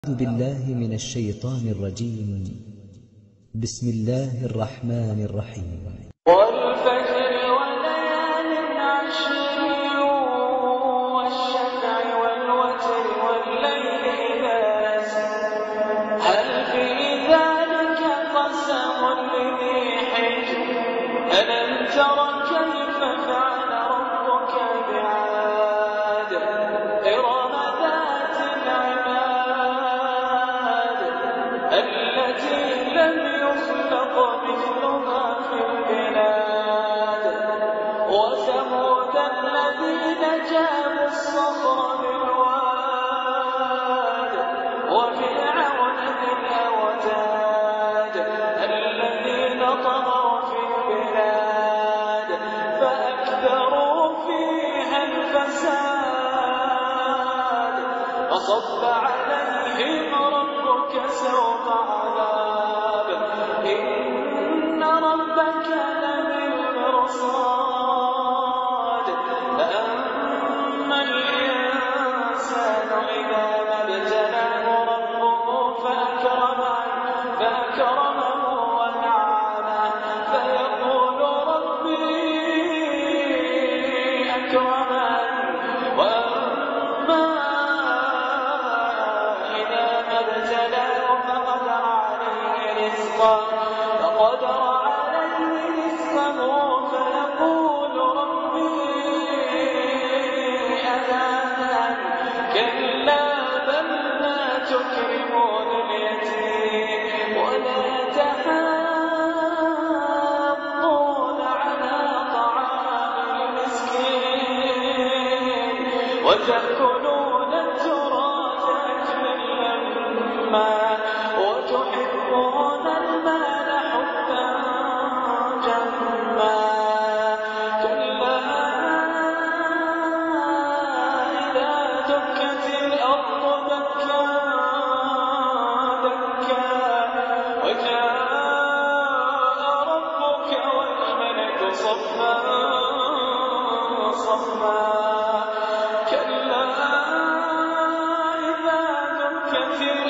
أعوذ بالله من الشيطان الرجيم. بسم الله الرحمن الرحيم. والفجر وليال عشر والشفع والوتر والليل إذا يسر هل في ذلك قسم لذي حجر ألم تر كيف فعل ربك بعاد إرم ذات العماد التي لم يخلق مثلها في البلاد وثمود الذين جابوا الصخر بالواد وفرعون ذي الأوتاد الذين طغوا في البلاد فأكثروا فيها الفساد فصب عليهم ربك سوط عذاب إن ربك لبالمرصاد فأما الإنسان إذا ما ابتلاه ربه فأكرمه ونعمه فيقول ربي أكرمن وأما إذا ما ابتلاه فقدر عليه رزقه فيقول ربي أهانن كلا بل لا تكرمون اليتيم ولا تحاضون على طعام المسكين وتأكلون التراث أكلا لما وتحبون المال حبا جما كلا إذا دكت الأرض دكا دكا وجاء ربك والملك صفا صفا كلا إذا دكت